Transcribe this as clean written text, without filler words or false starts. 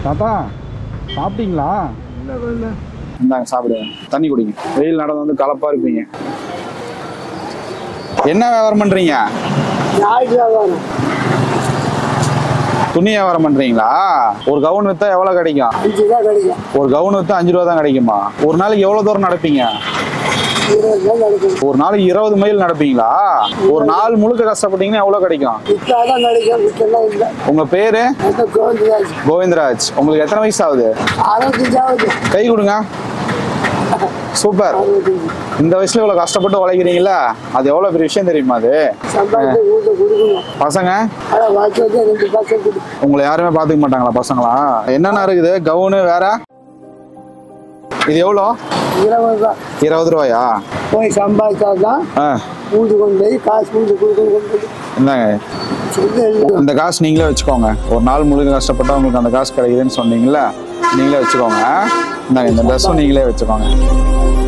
தாத்தா சாப்பிட்டீங்களா? இந்தாங்க சாப்பிடுங்க, தண்ணி குடிங்க. வெயில் நடந்து வந்து கலப்பா இருப்பீங்க. என்ன வியாபாரம் பண்றீங்க? துணி வியாபாரம் பண்றீங்களா? ஒரு கவுன் வித்தா எவ்வளவு கிடைக்கும்? 5 ரூபா கிடைக்கும். ஒரு கவுன் வித்தா 5 ரூபா தான் கிடைக்குமா? ஒரு நாளைக்கு எவ்வளவு தூரம் நடப்பீங்க? ஒரு நாளைக்கு 20 மைல் நடப்பீங்களா? ஒரு நாள் முழுக்க கஷ்டப்பட்டீங்கன்னா எவ்வளவு கிடைக்கும்? உங்க பேரு? கோவிந்தராஜ். உங்களுக்கு எத்தனை வயசு ஆகுது? 65. கை கொடுங்க. சூப்பர். இந்த வயசுல இவ்வளவு கஷ்டப்பட்டு உழைக்கிறீங்களா? அது எவ்வளவு பெரிய விஷயம் தெரியுமா? அது பசங்க உங்களை யாருமே பாத்துக்க மாட்டாங்களா? பசங்களா என்னென்ன இருக்குது? கவுனு வேற. இது எவ்வளோ? 20 ரூபாயா? போய் சம்பாதிச்சாதான் மூடு கொண்டு போய் காசு மூடு கொடுக்கணும். இந்தாங்க, இந்த காசு நீங்களே வச்சுக்கோங்க. ஒரு நாள் முழுக்க கஷ்டப்பட்டா உங்களுக்கு அந்த காசு கிடைக்குதுன்னு சொன்னீங்கல்ல, நீங்களே வச்சுக்கோங்க. இந்தாங்க, இந்த ட்ரெஸ்ஸும் நீங்களே வச்சுக்கோங்க.